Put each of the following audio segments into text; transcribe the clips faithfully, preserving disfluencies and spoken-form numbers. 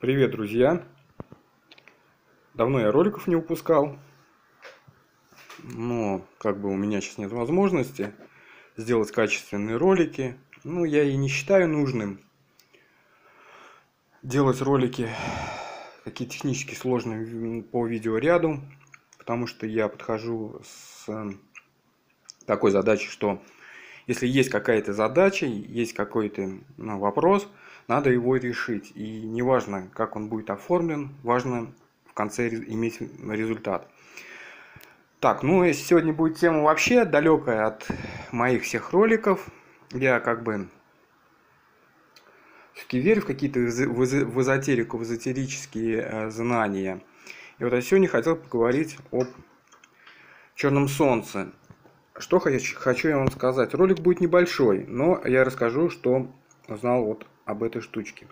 Привет, друзья! Давно я роликов не выпускал, но как бы у меня сейчас нет возможности сделать качественные ролики. Ну, я и не считаю нужным делать ролики какие технически сложные по видеоряду, потому что я подхожу с такой задачей, что если есть какая-то задача, есть какой-то ну, вопрос, надо его решить. И неважно, как он будет оформлен, важно в конце иметь результат. Так, ну если сегодня будет тема вообще далекая от моих всех роликов. Я как бы все-таки верю в какие-то в эзотерику, в эзотерические знания. И вот я сегодня хотел поговорить об черном солнце. Что хочу я вам сказать. Ролик будет небольшой, но я расскажу, что узнал вот об этой штучке.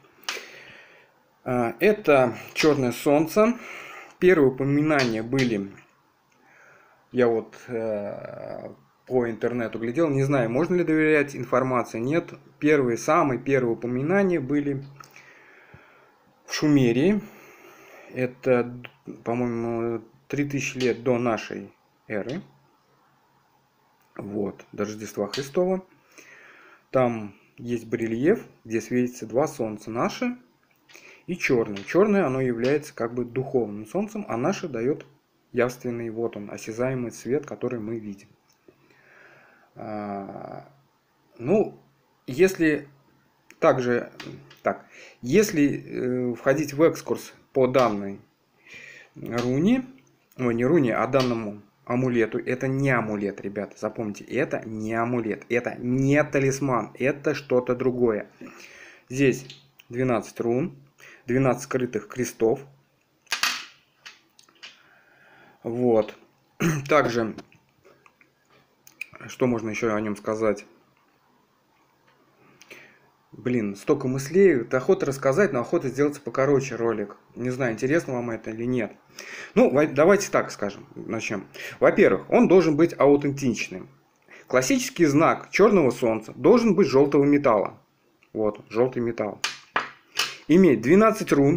Это черное солнце. Первые упоминания были, я вот э, по интернету глядел, не знаю, можно ли доверять информации, нет. Первые, самые первые упоминания были в Шумерии. Это, по-моему, три тысячи лет до нашей эры. Вот, до Рождества Христова. Там есть барельеф, где светится два солнца, наше и черное. Черное, оно является как бы духовным солнцем, а наше дает явственный, вот он, осязаемый свет, который мы видим. А, ну, если также, так, если э, входить в экскурс по данной руне, ой, не руне, а данному амулету, это не амулет, ребята, запомните, это не амулет, это не талисман, это что-то другое. Здесь двенадцать рун, двенадцать скрытых крестов. Вот. Также, что можно еще о нем сказать? Блин, столько мыслей, это охота рассказать, но охота сделать покороче ролик. Не знаю, интересно вам это или нет. Ну, давайте так скажем, начнем. Во-первых, он должен быть аутентичным. Классический знак черного солнца должен быть желтого металла. Вот, желтый металл. Иметь двенадцать рун.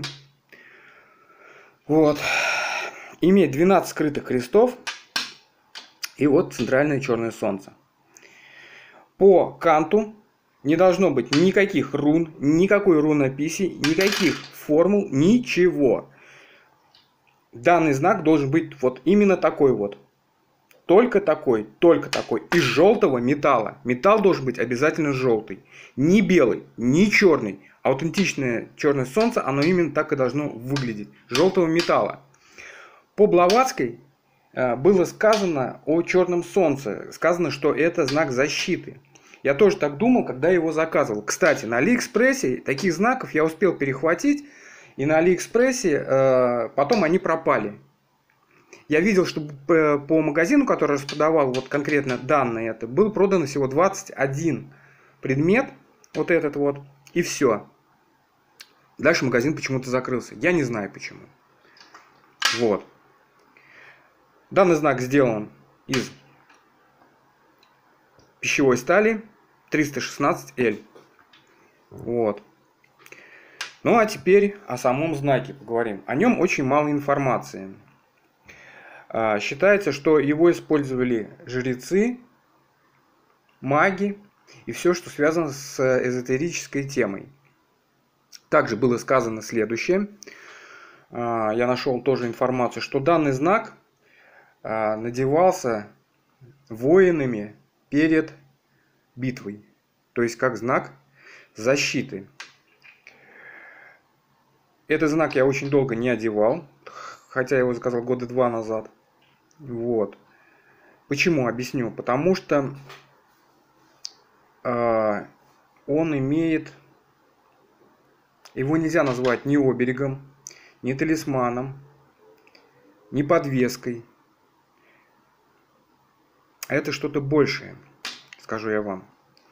Вот. Иметь двенадцать скрытых крестов. И вот центральное черное солнце. По канту не должно быть никаких рун, никакой рунописи, никаких формул, ничего. Данный знак должен быть вот именно такой вот. Только такой, только такой. Из желтого металла. Металл должен быть обязательно желтый. Не белый, не черный. Аутентичное черное солнце, оно именно так и должно выглядеть. Желтого металла. По Блаватской было сказано о черном солнце. Сказано, что это знак защиты. Я тоже так думал, когда его заказывал. Кстати, на Алиэкспрессе таких знаков я успел перехватить. И на Алиэкспрессе э, потом они пропали. Я видел, что по магазину, который распродавал вот конкретно данные, это был продан всего двадцать один предмет. Вот этот вот. И все. Дальше магазин почему-то закрылся. Я не знаю почему. Вот. Данный знак сделан из пищевой стали триста шестнадцать эл. Вот. Ну а теперь о самом знаке поговорим. О нем очень мало информации. Считается, что его использовали жрецы, маги и все, что связано с эзотерической темой. Также было сказано следующее. Я нашел тоже информацию, что данный знак надевался воинами перед битвой. То есть как знак защиты. Этот знак я очень долго не одевал, хотя я его заказал года два назад. Вот. Почему? Объясню. Потому что э, он имеет... Его нельзя назвать ни оберегом, ни талисманом, ни подвеской. Это что-то большее, скажу я вам.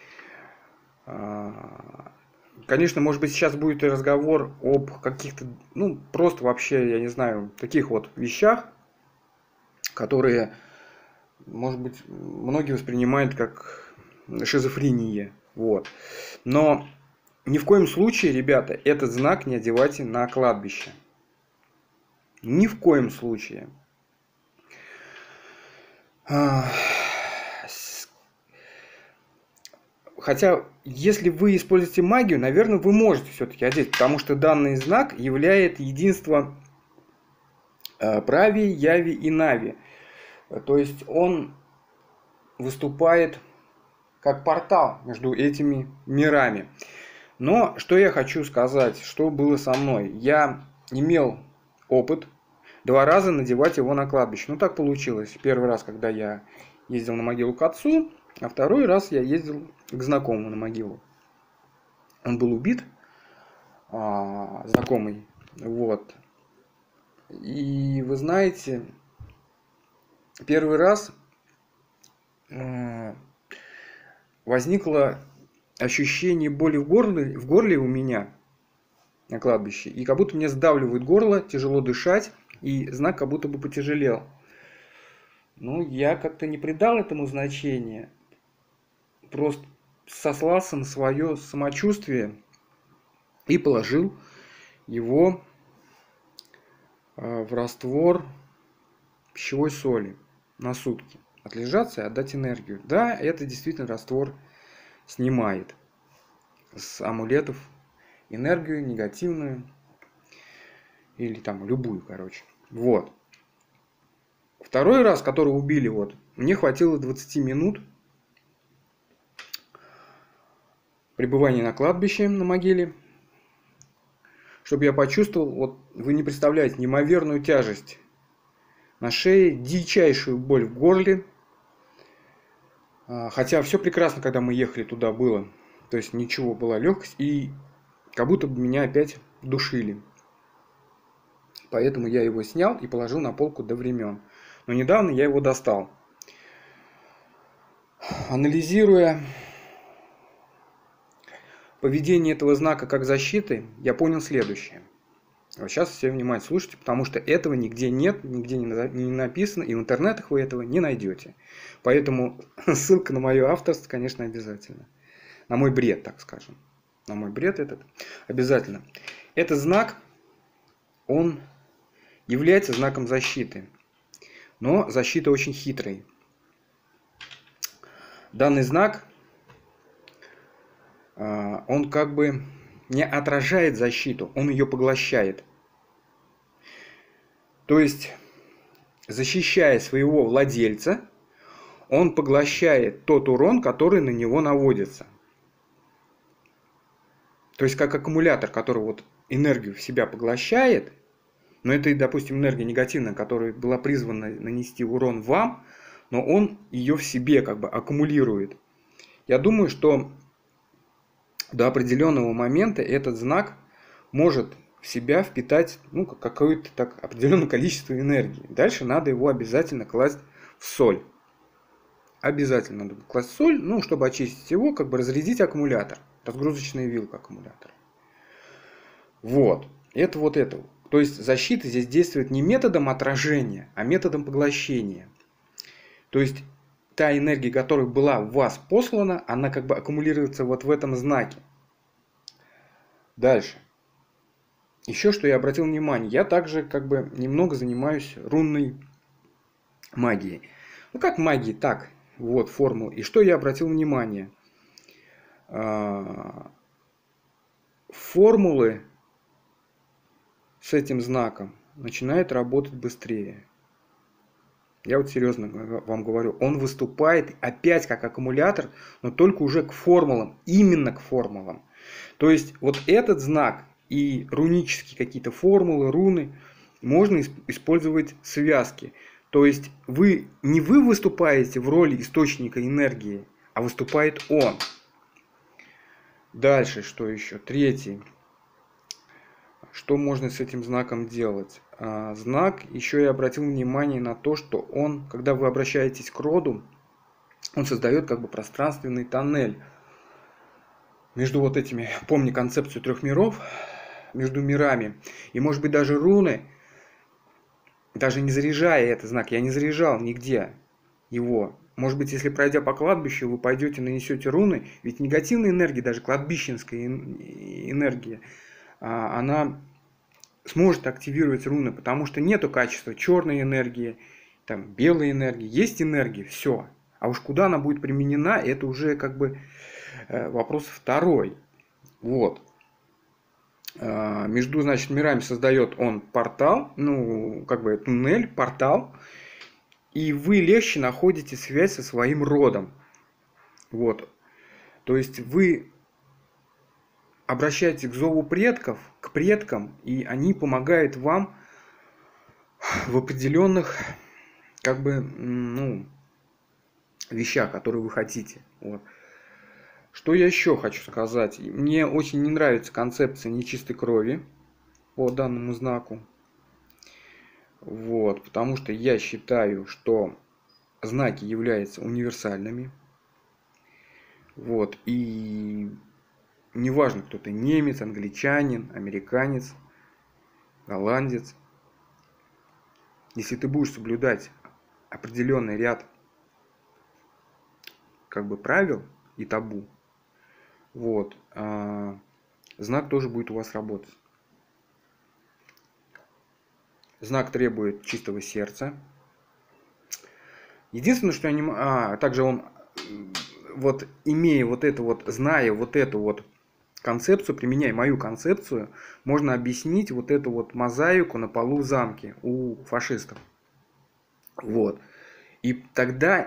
Конечно, может быть, сейчас будет и разговор об каких-то, ну, просто вообще, я не знаю, таких вот вещах, которые, может быть, многие воспринимают как шизофрения. Вот. Но ни в коем случае, ребята, этот знак не одевайте на кладбище. Ни в коем случае. Хотя, если вы используете магию, наверное, вы можете все-таки одеть, потому что данный знак являет единство Прави, Яви и Нави. То есть он выступает как портал между этими мирами. Но что я хочу сказать, что было со мной. Я имел опыт два раза надевать его на кладбище. Ну так получилось. Первый раз, когда я ездил на могилу к отцу, а второй раз я ездил к знакомому на могилу. Он был убит, а, знакомый. Вот. И вы знаете, первый раз э, возникло ощущение боли в горле, в горле у меня на кладбище. И как будто мне сдавливает горло, тяжело дышать, и знак как будто бы потяжелел. Ну, я как-то не придал этому значения. Просто сослался на свое самочувствие и положил его в раствор пищевой соли на сутки. Отлежаться и отдать энергию. Да, это действительно раствор снимает с амулетов энергию негативную или там любую, короче. Вот. Второй раз, который убили, вот, мне хватило двадцати минут пребывания на кладбище, на могиле, чтобы я почувствовал, вот вы не представляете, неимоверную тяжесть на шее, дичайшую боль в горле. Хотя все прекрасно, когда мы ехали туда, было. То есть ничего, была легкость, и как будто бы меня опять душили. Поэтому я его снял и положил на полку до времен. Но недавно я его достал. Анализируя поведение этого знака как защиты, я понял следующее. Вот сейчас все внимательно слушайте, потому что этого нигде нет, нигде не написано, и в интернетах вы этого не найдете. Поэтому ссылка на мое авторство, конечно, обязательно. На мой бред, так скажем. На мой бред этот обязательно. Этот знак, он является знаком защиты. Но защита очень хитрой. Данный знак, он как бы не отражает защиту, он ее поглощает. То есть, защищая своего владельца, он поглощает тот урон, который на него наводится. То есть, как аккумулятор, который вот энергию в себя поглощает, но это, допустим, энергия негативная, которая была призвана нанести урон вам, но он ее в себе как бы аккумулирует. Я думаю, что до определенного момента этот знак может в себя впитать ну, какое-то так определенное количество энергии. Дальше надо его обязательно класть в соль. Обязательно надо класть в соль, ну, чтобы очистить его, как бы разрядить аккумулятор. Разгрузочная вилка аккумулятора. Вот. Это вот это. То есть защита здесь действует не методом отражения, а методом поглощения. То есть та энергия, которая была в вас послана, она как бы аккумулируется вот в этом знаке. Дальше. Еще что я обратил внимание, я также как бы немного занимаюсь рунной магией. Ну как магией, так, вот формула. И что я обратил внимание? Формулы с этим знаком начинают работать быстрее. Я вот серьезно вам говорю, он выступает опять как аккумулятор, но только уже к формулам, именно к формулам. То есть вот этот знак и рунические какие-то формулы, руны можно использовать в связке. То есть вы не вы выступаете в роли источника энергии, а выступает он. Дальше что еще? Третий. Что можно с этим знаком делать? Знак, еще я обратил внимание на то, что он, когда вы обращаетесь к роду, он создает как бы пространственный тоннель между вот этими, помни концепцию трех миров, между мирами. И может быть даже руны, даже не заряжая этот знак, я не заряжал нигде его, Может быть, если пройдя по кладбищу, вы пойдете, нанесете руны, ведь негативная энергия, даже кладбищенская энергия, она сможет активировать руны, потому что нету качества черной энергии, там, белой энергии, есть энергия, все. А уж куда она будет применена, это уже как бы вопрос второй. Вот. Между, значит, мирами создает он портал, ну, как бы туннель, портал, и вы легче находите связь со своим родом. Вот. То есть вы обращаетесь к зову предков, к предкам, и они помогают вам в определенных, как бы, ну, вещах, которые вы хотите. Вот. Что я еще хочу сказать? Мне очень не нравится концепция нечистой крови по данному знаку. Вот, потому что я считаю, что знаки являются универсальными. Вот, и неважно, кто ты, немец, англичанин, американец, голландец. Если ты будешь соблюдать определенный ряд, как бы, правил и табу, вот, а, знак тоже будет у вас работать. Знак требует чистого сердца. Единственное, что я не могу... А, также он, вот имея вот это вот, зная вот эту вот концепцию, применяя мою концепцию, можно объяснить вот эту вот мозаику на полу в замке у фашистов. Вот. И тогда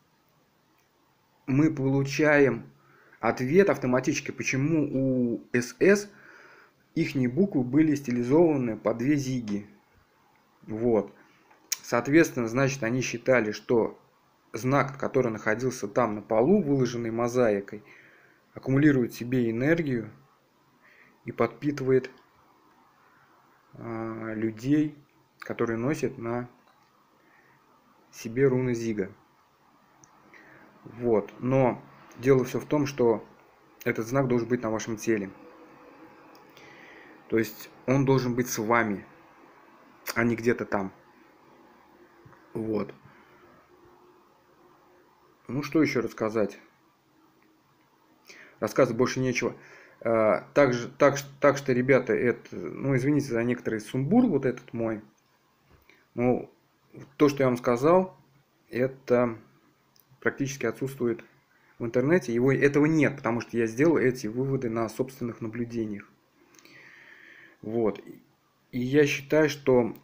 мы получаем ответ автоматически, почему у СС ихние буквы были стилизованы по две зиги. Вот. Соответственно, значит, они считали, что знак, который находился там на полу, выложенный мозаикой, аккумулирует в себе энергию и подпитывает э, людей, которые носят на себе руны Зига. Вот. Но дело все в том, что этот знак должен быть на вашем теле. То есть он должен быть с вами, а не где-то там. Вот. Ну, что еще рассказать? Рассказывать больше нечего. Так, же, так, так что, ребята, это, ну, извините за некоторый сумбур, вот этот мой. Но то, что я вам сказал, это практически отсутствует в интернете. Его, этого нет, потому что я сделал эти выводы на собственных наблюдениях. Вот. И я считаю, что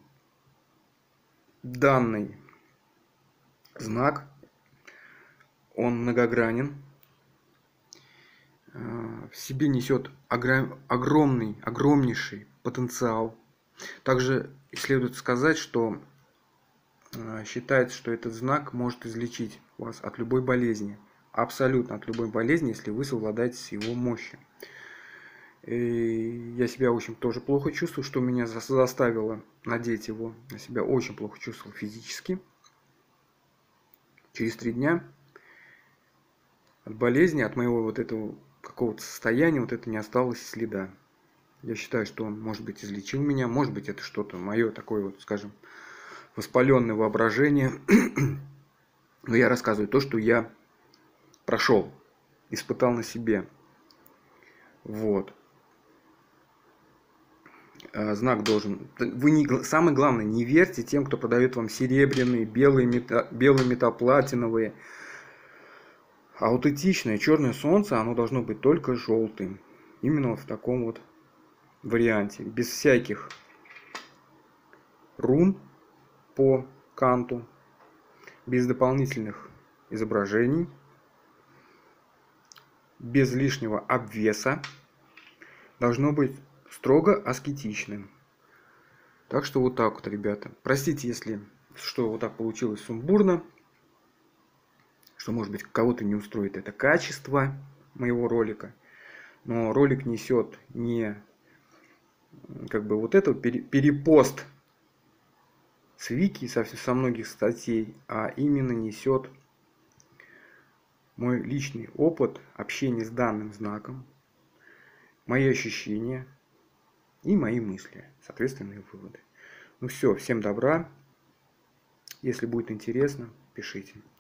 данный знак, он многогранен, в себе несет огромный, огромнейший потенциал. Также следует сказать, что считается, что этот знак может излечить вас от любой болезни. Абсолютно от любой болезни, если вы совладаете с его мощью. И я себя очень тоже плохо чувствую, что меня заставило надеть его. Я себя очень плохо чувствовал физически. Через три дня от болезни, от моего вот этого какого-то состояния, вот это не осталось следа. Я считаю, что он, может быть, излечил меня. Может быть, это что-то мое такое вот, скажем, воспаленное воображение. Но я рассказываю то, что я прошел, испытал на себе. Вот. Знак должен... Вы не... Самое главное, не верьте тем, кто продает вам серебряные, белые, мета... белые метаплатиновые. Аутентичное черное солнце, оно должно быть только желтым. Именно вот в таком вот варианте. Без всяких рун по канту. Без дополнительных изображений. Без лишнего обвеса. Должно быть строго аскетичным. Так что вот так вот, ребята. Простите, если что вот так получилось сумбурно. Что, может быть, кого-то не устроит это качество моего ролика. Но ролик несет не как бы вот это перепост с вики, со, со многих статей, а именно несет мой личный опыт общения с данным знаком, мои ощущения и мои мысли, соответственные выводы. Ну все, всем добра. Если будет интересно, пишите.